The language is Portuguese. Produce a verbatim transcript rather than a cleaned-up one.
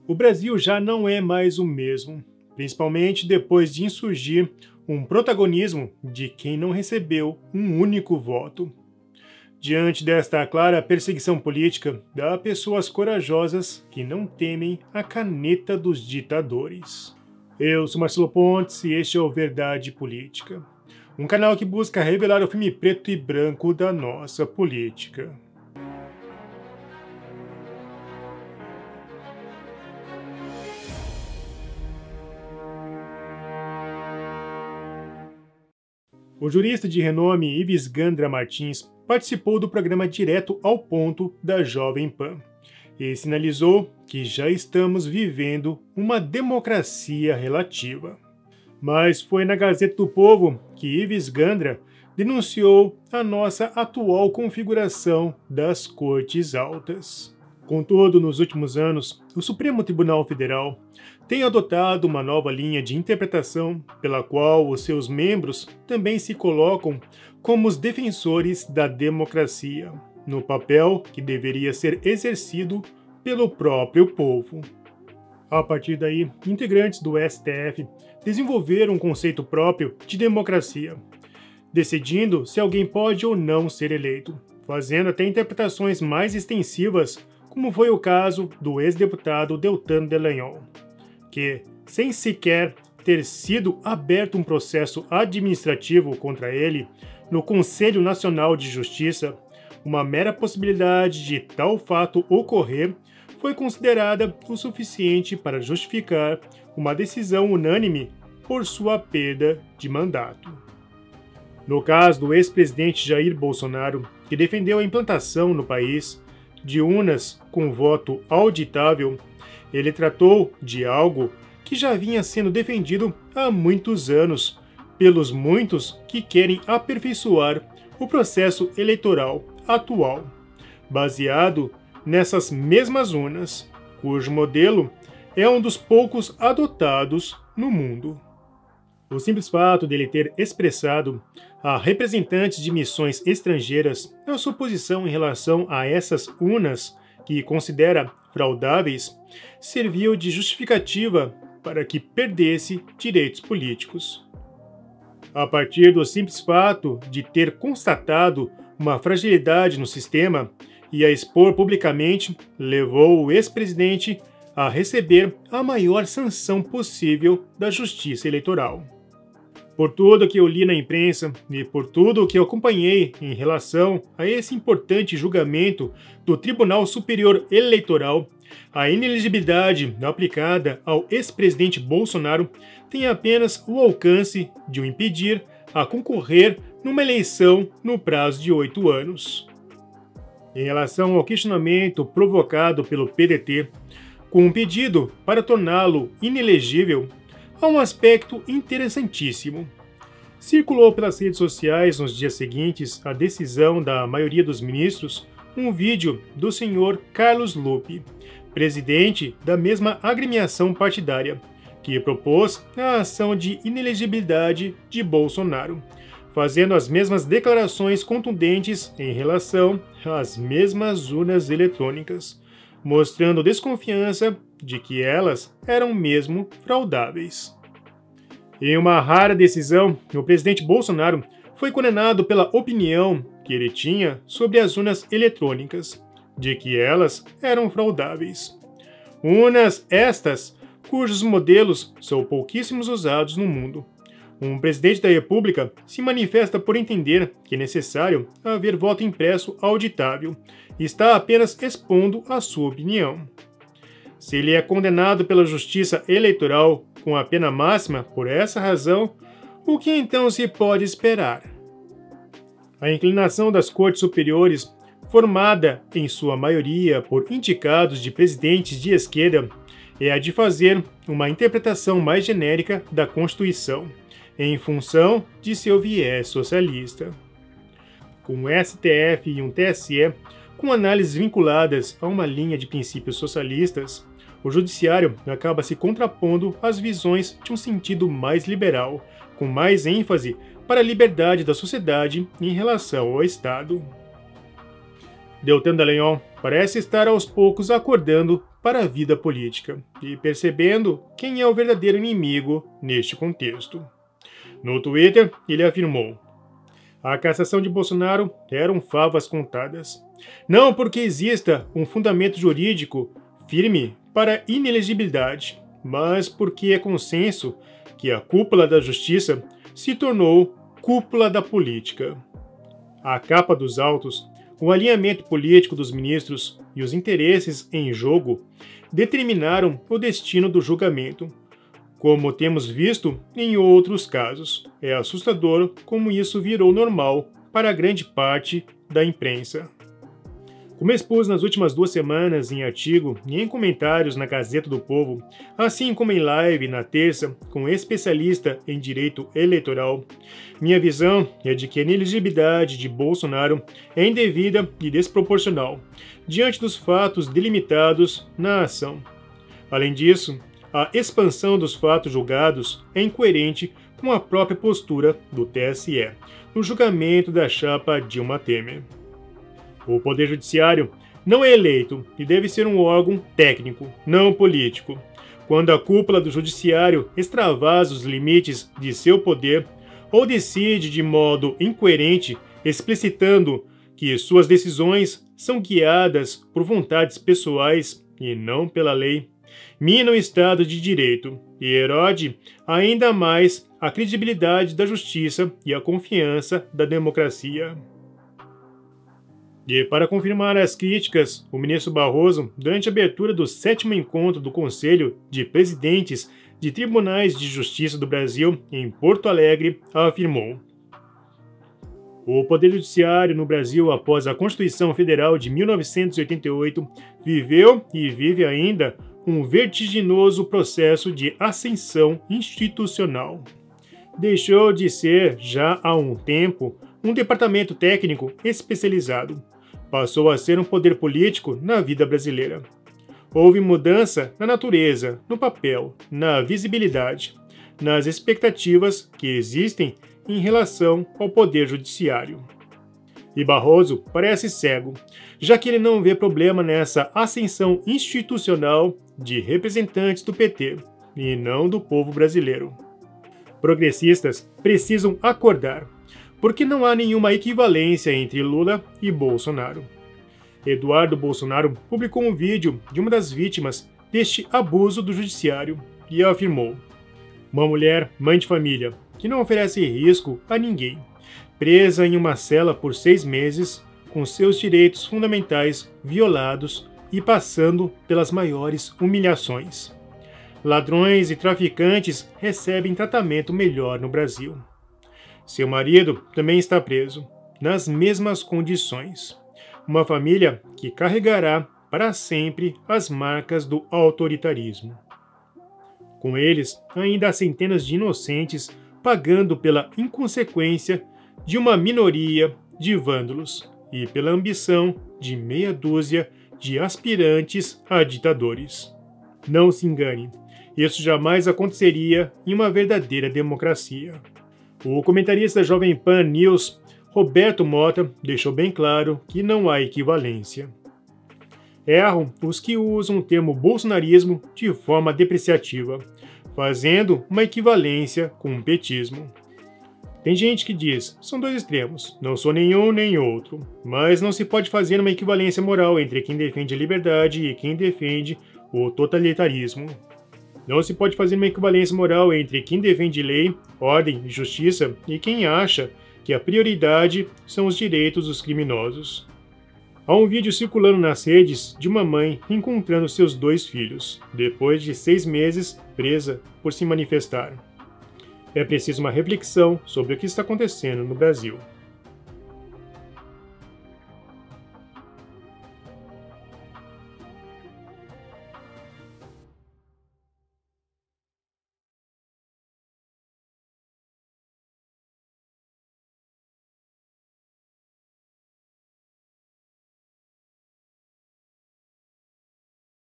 O Brasil já não é mais o mesmo, principalmente depois de insurgir um protagonismo de quem não recebeu um único voto. Diante desta clara perseguição política, há pessoas corajosas que não temem a caneta dos ditadores. Eu sou Marcelo Pontes e este é o Verdade Política, um canal que busca revelar o filme preto e branco da nossa política. O jurista de renome Ives Gandra Martins participou do programa Direto ao Ponto da Jovem Pan e sinalizou que já estamos vivendo uma democracia relativa. Mas foi na Gazeta do Povo que Ives Gandra denunciou a nossa atual configuração das Cortes Altas. Contudo, nos últimos anos, o Supremo Tribunal Federal tem adotado uma nova linha de interpretação pela qual os seus membros também se colocam como os defensores da democracia, no papel que deveria ser exercido pelo próprio povo. A partir daí, integrantes do S T F desenvolveram um conceito próprio de democracia, decidindo se alguém pode ou não ser eleito, fazendo até interpretações mais extensivas, como foi o caso do ex-deputado Deltan Dallagnol, que, sem sequer ter sido aberto um processo administrativo contra ele no Conselho Nacional de Justiça, uma mera possibilidade de tal fato ocorrer foi considerada o suficiente para justificar uma decisão unânime por sua perda de mandato. No caso do ex-presidente Jair Bolsonaro, que defendeu a implantação no país de urnas com voto auditável, ele tratou de algo que já vinha sendo defendido há muitos anos pelos muitos que querem aperfeiçoar o processo eleitoral atual, baseado nessas mesmas urnas, cujo modelo é um dos poucos adotados no mundo. O simples fato dele ter expressado a representantes de missões estrangeiras a sua posição em relação a essas urnas que considera fraudáveis serviu de justificativa para que perdesse direitos políticos. A partir do simples fato de ter constatado uma fragilidade no sistema e a expor publicamente, levou o ex-presidente a receber a maior sanção possível da Justiça Eleitoral. Por tudo que eu li na imprensa e por tudo que eu acompanhei em relação a esse importante julgamento do Tribunal Superior Eleitoral, a inelegibilidade aplicada ao ex-presidente Bolsonaro tem apenas o alcance de o impedir a concorrer numa eleição no prazo de oito anos. Em relação ao questionamento provocado pelo P D T, com um pedido para torná-lo inelegível, há um aspecto interessantíssimo. Circulou pelas redes sociais nos dias seguintes à decisão da maioria dos ministros um vídeo do senhor Carlos Lupe, presidente da mesma agremiação partidária, que propôs a ação de inelegibilidade de Bolsonaro, fazendo as mesmas declarações contundentes em relação às mesmas urnas eletrônicas, mostrando desconfiança de que elas eram mesmo fraudáveis. Em uma rara decisão, o presidente Bolsonaro foi condenado pela opinião que ele tinha sobre as urnas eletrônicas, de que elas eram fraudáveis. Urnas estas cujos modelos são pouquíssimos usados no mundo. Um presidente da República se manifesta por entender que é necessário haver voto impresso auditável e está apenas expondo a sua opinião. Se ele é condenado pela Justiça Eleitoral com a pena máxima por essa razão, o que então se pode esperar? A inclinação das Cortes Superiores, formada em sua maioria por indicados de presidentes de esquerda, é a de fazer uma interpretação mais genérica da Constituição, em função de seu viés socialista. Com o S T F e um T S E com análises vinculadas a uma linha de princípios socialistas, o judiciário acaba se contrapondo às visões de um sentido mais liberal, com mais ênfase para a liberdade da sociedade em relação ao Estado. Deltan Dallagnol parece estar aos poucos acordando para a vida política e percebendo quem é o verdadeiro inimigo neste contexto. No Twitter, ele afirmou: a cassação de Bolsonaro eram favas contadas. Não porque exista um fundamento jurídico firme para inelegibilidade, mas porque é consenso que a cúpula da justiça se tornou cúpula da política. A capa dos autos, o alinhamento político dos ministros e os interesses em jogo determinaram o destino do julgamento. Como temos visto em outros casos, é assustador como isso virou normal para grande parte da imprensa. Como expus nas últimas duas semanas em artigo e em comentários na Gazeta do Povo, assim como em live na terça com um especialista em direito eleitoral, minha visão é de que a inelegibilidade de Bolsonaro é indevida e desproporcional diante dos fatos delimitados na ação. Além disso, a expansão dos fatos julgados é incoerente com a própria postura do T S E no julgamento da chapa Dilma Temer. O Poder Judiciário não é eleito e deve ser um órgão técnico, não político. Quando a cúpula do Judiciário extravasa os limites de seu poder ou decide de modo incoerente, explicitando que suas decisões são guiadas por vontades pessoais e não pela lei, mina o Estado de Direito e erode ainda mais a credibilidade da justiça e a confiança da democracia. E para confirmar as críticas, o ministro Barroso, durante a abertura do sétimo encontro do Conselho de Presidentes de Tribunais de Justiça do Brasil, em Porto Alegre, afirmou: o Poder Judiciário no Brasil, após a Constituição Federal de mil novecentos e oitenta e oito, viveu e vive ainda um vertiginoso processo de ascensão institucional. Deixou de ser, já há um tempo, um departamento técnico especializado. Passou a ser um poder político na vida brasileira. Houve mudança na natureza, no papel, na visibilidade, nas expectativas que existem em relação ao Poder Judiciário. E Barroso parece cego, já que ele não vê problema nessa ascensão institucional de representantes do P T, e não do povo brasileiro. Progressistas precisam acordar, porque não há nenhuma equivalência entre Lula e Bolsonaro. Eduardo Bolsonaro publicou um vídeo de uma das vítimas deste abuso do judiciário e afirmou: uma mulher, mãe de família, que não oferece risco a ninguém, presa em uma cela por seis meses, com seus direitos fundamentais violados e passando pelas maiores humilhações. Ladrões e traficantes recebem tratamento melhor no Brasil. Seu marido também está preso, nas mesmas condições. Uma família que carregará para sempre as marcas do autoritarismo. Com eles, ainda há centenas de inocentes pagando pela inconsequência de uma minoria de vândalos e pela ambição de meia dúzia de aspirantes a ditadores. Não se engane, isso jamais aconteceria em uma verdadeira democracia. O comentarista da Jovem Pan News, Roberto Mota, deixou bem claro que não há equivalência. Erram os que usam o termo bolsonarismo de forma depreciativa, fazendo uma equivalência com o petismo. Tem gente que diz, são dois extremos, não sou nenhum nem outro, mas não se pode fazer uma equivalência moral entre quem defende a liberdade e quem defende o totalitarismo. Não se pode fazer uma equivalência moral entre quem defende lei, ordem e justiça e quem acha que a prioridade são os direitos dos criminosos. Há um vídeo circulando nas redes de uma mãe encontrando seus dois filhos, depois de seis meses presa por se manifestar. É preciso uma reflexão sobre o que está acontecendo no Brasil.